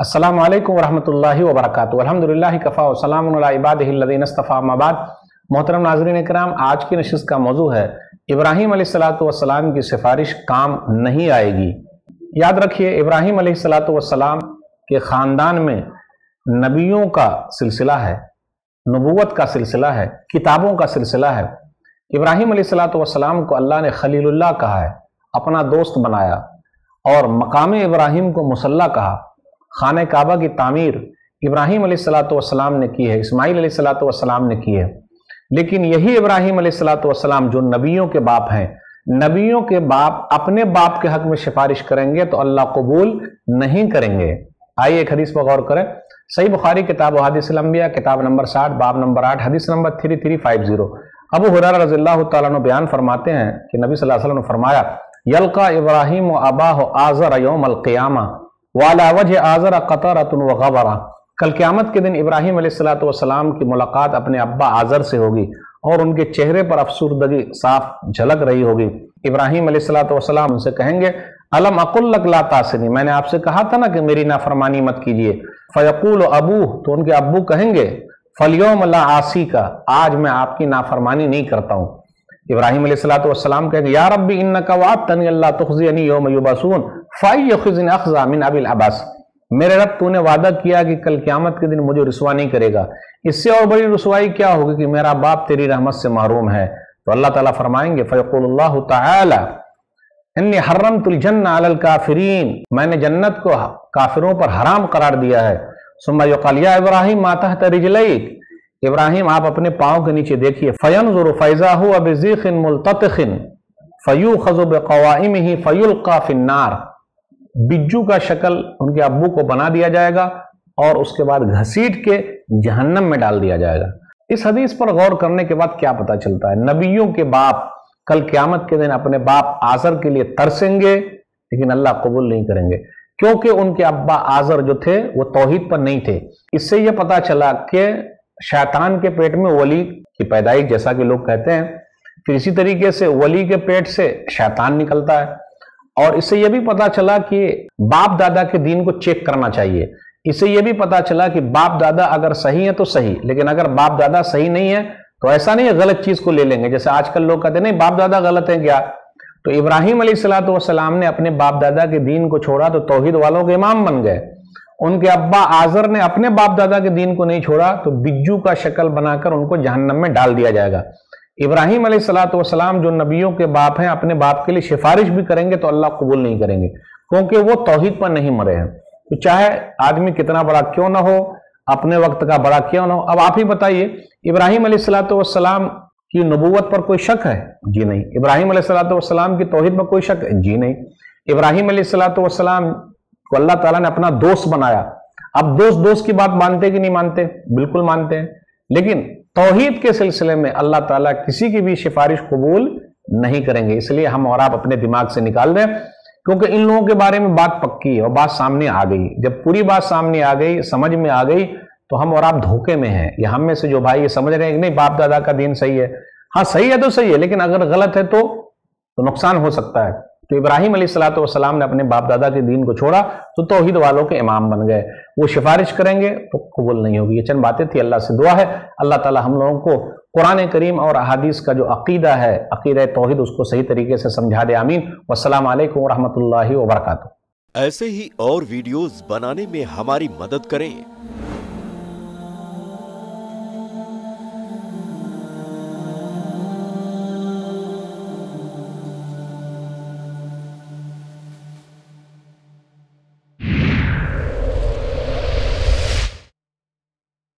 अस्सलामु अलैकुम वरहमतुल्लाहि वबरकातुहू। अल्हम्दुलिल्लाहि कफ़ा व सलामुन अला इबादिहिल्लज़ीना इस्तफ़ा, अम्मा बाद। मोहतरम नाज़रीन किराम, आज की नशिस्त का मौजू है इब्राहीम अलैहिस्सलातु वस्सलाम की सिफारिश काम नहीं आएगी। याद रखिए, इब्राहीम अलैहिस्सलातु वस्सलाम के ख़ानदान में नबियों का सिलसिला है, नबूवत का सिलसिला है, किताबों का सिलसिला है। इब्राहीम अलैहिस्सलातु वस्सलाम को अल्लाह ने खलीलुल्लाह कहा है, अपना दोस्त बनाया, और मकाम इब्राहिम को मुसल्ला कहा। खाने काबा की तामीर इब्राहीम अलैहिस्सलातु वस्सलाम ने की है, इस्माइल अलैहिस्सलातु वस्सलाम ने की है। लेकिन यही इब्राहीम अलैहिस्सलातु वस्सलाम जो नबियों के बाप हैं, नबियों के बाप अपने बाप के हक में सिफारिश करेंगे तो अल्लाह कबूल नहीं करेंगे। आइए एक हदीस पर गौर करें। सही बुखारी किताब हदीस अम्बिया, किताब नंबर 60, बाब नंबर 8, हदीस नंबर 3350। अबू हुरैरा रज़ियल्लाहु तआला अन्हु बयान फरमाते हैं कि नबी सल्लल्लाहु अलैहि वसल्लम ने फरमाया, यल्का इब्राहीम व अबाहु आज़र यौमल क़ियामा वाला वजह आज़र क़तरतुन व ग़बरा। कल क़यामत के दिन इब्राहीम अलैहिस्सलातु वस्सलाम की मुलाकात अपने अब्बा आज़र से होगी और उनके चेहरे पर अफसुर्दगी साफ झलक रही होगी। इब्राहीम अलैहिस्सलातु वस्सलाम उनसे कहेंगे, अलम अकुल लक ला तासिनी, मैंने आपसे कहा था ना कि मेरी नाफरमानी मत कीजिए। फ़यक़ूलु अबूह, तो उनके अब्बू कहेंगे, फ़लयौम ला आसी का, आज मैं आपकी नाफरमानी नहीं करता हूँ। इब्राहीम अलैहिस्सलातु वस्सलाम कहेंगे, या रब्बी इन्नका वअदतनी अल्ला तुख़ज़ियनी यौम युबअसून फ़यख़ज़िन अख़ज़ा मिन अबिल अब्बास। मेरे रब, तूने वादा किया कि कल क़यामत के दिन मुझे रुसवा नहीं करेगा। इससे और बड़ी रुसवाई क्या होगी कि मेरा बाप तेरी रहमत से महरूम है। तो अल्लाह ताला फरमाएंगे, फ़यक़ुलुल्लाहु तआला इन्नी हर्रमतुल जन्नह अलल काफ़िरीन, मैंने जन्नत को काफिरों पर हराम करार दिया है। सुम्मा युक़ाल या इब्राहीम मा तहत रिजलैक, इब्राहिम आप अपने पाँव के नीचे देखिए। फ़यंज़ुरु फ़इज़ा हुवा बिज़ीख़िन मुल्ततिख़िन फ़यूख़ज़ु बिक़वाइमिही फ़युल्क़ा फ़िन्नार। बिज्जू का शक्ल उनके अब्बू को बना दिया जाएगा और उसके बाद घसीट के जहन्नम में डाल दिया जाएगा। इस हदीस पर गौर करने के बाद क्या पता चलता है? नबियों के बाप कल क़यामत के दिन अपने बाप आज़र के लिए तरसेंगे, लेकिन अल्लाह कबूल नहीं करेंगे, क्योंकि उनके अब्बा आज़र जो थे वो तौहीद पर नहीं थे। इससे यह पता चला कि शैतान के पेट में वली की पैदाइश, जैसा कि लोग कहते हैं, फिर इसी तरीके से वली के पेट से शैतान निकलता है। और इससे यह भी पता चला कि बाप दादा के दीन को चेक करना चाहिए। इससे यह भी पता चला कि बाप दादा अगर सही है तो सही, लेकिन अगर बाप दादा सही नहीं है तो ऐसा नहीं है गलत चीज को ले लेंगे। जैसे आजकल लोग कहते हैं नहीं बाप दादा गलत है क्या। तो इब्राहीम अलैहिस्सलातु वस्सलाम ने अपने बाप दादा के दीन को छोड़ा तो तौहीद वालों के इमाम बन गए। उनके अब्बा आज़र ने अपने बाप दादा के दीन को नहीं छोड़ा तो बिज्जू का शक्ल बनाकर उनको जहन्नम में डाल दिया जाएगा। इब्राहीम अलैहिस्सलातु वस्सलाम जो नबियों के बाप हैं, अपने बाप के लिए सिफारिश भी करेंगे तो अल्लाह कबूल नहीं करेंगे, क्योंकि वो तौहीद पर नहीं मरे हैं। तो चाहे आदमी कितना बड़ा क्यों ना हो, अपने वक्त का बड़ा क्यों ना हो। अब आप ही बताइए, इब्राहीम अलैहिस्सलातु वस्सलाम की नबूवत पर कोई शक है? जी नहीं। इब्राहीम अलैहिस्सलातु वस्सलाम की तौहीद पर कोई शक है? जी नहीं। इब्राहीम अलैहिस्सलातु वस्सलाम को अल्लाह ताला ने अपना दोस्त बनाया। अब दोस्त की बात मानते कि नहीं मानते? बिल्कुल मानते हैं। लेकिन तौहीद के सिलसिले में अल्लाह ताला किसी की भी सिफारिश कबूल नहीं करेंगे। इसलिए हम और आप अपने दिमाग से निकाल दें, क्योंकि इन लोगों के बारे में बात पक्की है और बात सामने आ गई। जब पूरी बात सामने आ गई, समझ में आ गई, तो हम और आप धोखे में हैं। ये हम में से जो भाई ये समझ रहे हैं कि नहीं बाप दादा का दीन सही है, हाँ सही है तो सही है, लेकिन अगर गलत है तो नुकसान हो सकता है। तो इब्राहीम अलैहिस्सलातु वस्सलाम ने अपने बाप दादा के दीन को छोड़ा तो तौहीद वालों के इमाम बन गए। वो सिफारिश करेंगे तो कबूल नहीं होगी। ये चंद बातें थी। अल्लाह से दुआ है अल्लाह ताला हम लोगों को कुरान करीम और अहादीस का जो अकीदा है, अकीदा तौहीद, उसको सही तरीके से समझा दे। आमीन। वस्सलामु अलैकुम वरहमतुल्लाहि वबरकातुहू। ऐसे ही और वीडियोस बनाने में हमारी मदद करें